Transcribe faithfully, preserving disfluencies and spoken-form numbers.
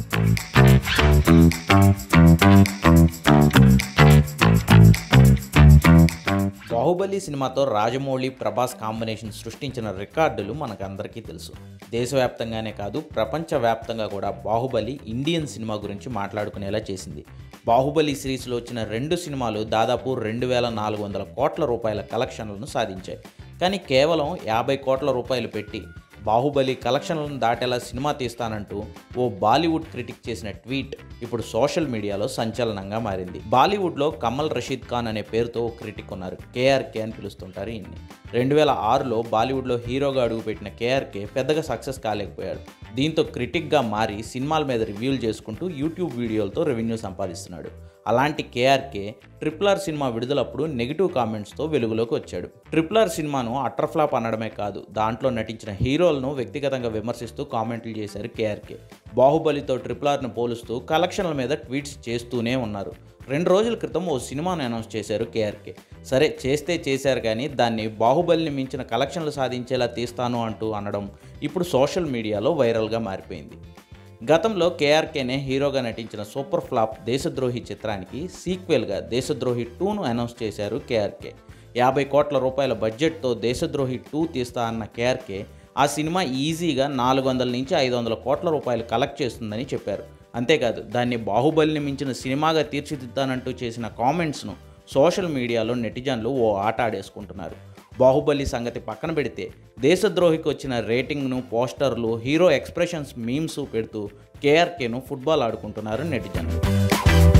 బాహుబలి సినిమాతో రాజమౌళి ప్రభాస్ కాంబినేషన్ సృష్టించిన రికార్డులు మనకందరికీ తెలుసు. దేశవ్యాప్తంగానే కాదు ప్రపంచవ్యాప్తంగా కూడా బాహుబలి ఇండియన్ సినిమా గురించి మాట్లాడుకునేలా చేసింది. బాహుబలి సిరీస్లో వచ్చిన రెండు సినిమాలు దాదాపు రెండు వేల నాలుగు వందల కోట్ల రూపాయల కలెక్షన్లను సాధించాయి. కానీ కేవలం యాభై కోట్ల రూపాయలు పెట్టి బాహుబలి కలెక్షన్లను దాటేలా సినిమా తీస్తానంటూ ఓ బాలీవుడ్ క్రిటిక్ చేసిన ట్వీట్ ఇప్పుడు సోషల్ మీడియాలో సంచలనంగా మారింది. బాలీవుడ్లో కమల్ రషీద్ ఖాన్ అనే పేరుతో ఓ క్రిటిక్ ఉన్నారు. కేఆర్కే అని పిలుస్తుంటారు ఈయన్ని. రెండు వేల ఆరులో బాలీవుడ్లో హీరోగా అడుగుపెట్టిన కేఆర్కే పెద్దగా సక్సెస్ కాలేకపోయాడు. దీంతో క్రిటిక్గా మారి సినిమాల మీద రివ్యూలు చేసుకుంటూ యూట్యూబ్ వీడియోలతో రెవెన్యూ సంపాదిస్తున్నాడు. అలాంటి కేఆర్కే ట్రిపుల్ ఆర్ సినిమా విడుదలప్పుడు నెగిటివ్ కామెంట్స్తో వెలుగులోకి వచ్చాడు. ట్రిపుల్ ఆర్ సినిమాను అట్టర్ ఫ్లాప్ అనడమే కాదు, దాంట్లో నటించిన హీరోలను వ్యక్తిగతంగా విమర్శిస్తూ కామెంట్లు చేశారు కేఆర్కే. బాహుబలితో ట్రిపుల్ ఆర్ను పోలుస్తూ కలెక్షన్ల మీద ట్వీట్స్ చేస్తూనే ఉన్నారు. రెండు రోజుల క్రితం ఓ సినిమాను అనౌన్స్ చేశారు కేఆర్కే. సరే చేస్తే చేశారు, కానీ దాన్ని బాహుబలిని మించిన కలెక్షన్లు సాధించేలా తీస్తాను అంటూ అనడం ఇప్పుడు సోషల్ మీడియాలో వైరల్గా మారిపోయింది. గతంలో కేఆర్కేనే హీరోగా నటించిన సూపర్ ఫ్లాప్ దేశద్రోహి చిత్రానికి సీక్వెల్గా దేశద్రోహి టూను అనౌన్స్ చేశారు కేఆర్కే. యాభై కోట్ల రూపాయల బడ్జెట్తో దేశద్రోహి టూ తీస్తా అన్న కేఆర్కే ఆ సినిమా ఈజీగా నాలుగు వందల నుంచి ఐదు వందల కోట్ల రూపాయలు కలెక్ట్ చేస్తుందని చెప్పారు. అంతేకాదు దాన్ని బాహుబలిని మించిన సినిమాగా తీర్చిదిద్దానంటూ చేసిన కామెంట్స్ను సోషల్ మీడియాలో నెటిజన్లు ఓ ఆట ఆడేసుకుంటున్నారు. బాహుబలి సంగతి పక్కన పెడితే దేశద్రోహికి వచ్చిన రేటింగ్ను, పోస్టర్లు, హీరో ఎక్స్ప్రెషన్స్, మీమ్స్ పెడుతూ కేఆర్కేను ఫుట్బాల్ ఆడుకుంటున్నారు నెటిజన్లు.